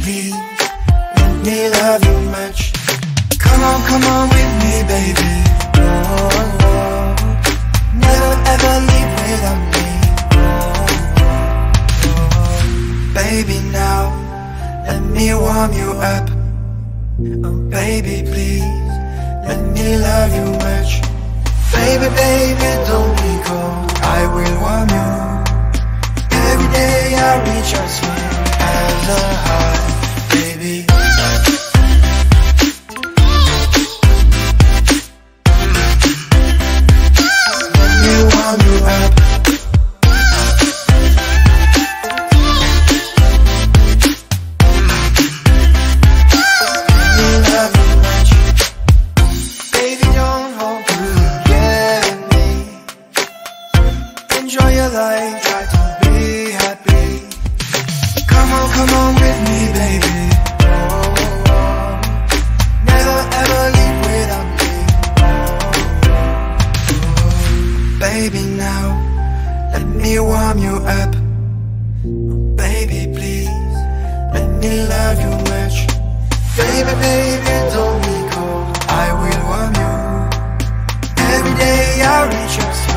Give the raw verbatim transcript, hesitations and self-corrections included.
please, let me love you much. Come on, come on with me, baby. Oh, oh, oh. Never ever leave without me. Oh, oh. Baby, now let me warm you up. Oh, baby, please, let me love you much. Baby, baby, don't be cold, I will warm you. Every day I reach out to you as a heart, baby. Let me warm you up. Let me love you much. Baby, don't hold enjoy your life, try to be happy. Come on, come on with me, baby. Oh, oh, oh. Never ever leave without me. Oh, oh. Baby, now let me warm you up. Oh, baby, please, let me love you much. Baby, baby, don't be cold, I will warm you. Every day I reach out to you